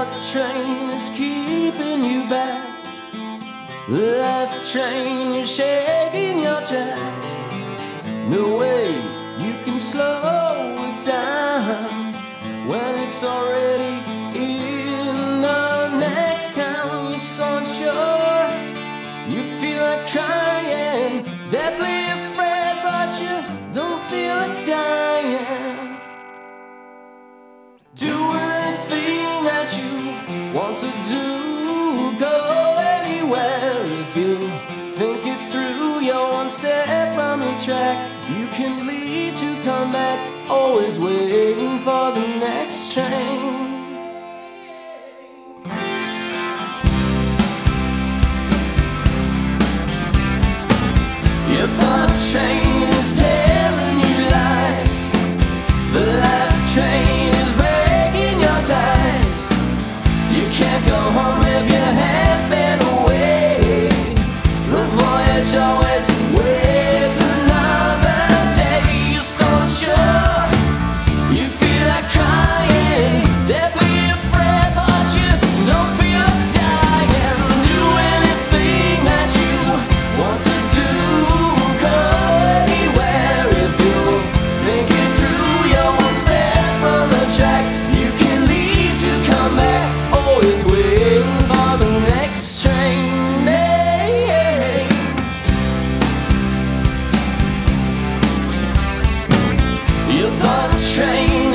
thought the train is keeping you back. The life train, you're shaking your track. No way you can slow it down when it's already in the next town. You're so unsure, you feel like crying, deathly afraid, but you don't feel like dying. Do anything that you want to do, go anywhere if you think it through. You're one step from the track, you can leave to come back, always waiting for the next train. You thought the train is telling you lies, the life train is breaking your ties. You can't go home if you have been away. The voyage always waits another day. You're so unsure, you feel like crying, deathly afraid, but you don't feel like dying. Do anything that you want to do, go anywhere if you think it through. You're one step from the track, you can leave to come back, always waiting for the next train. Hey, you thought the train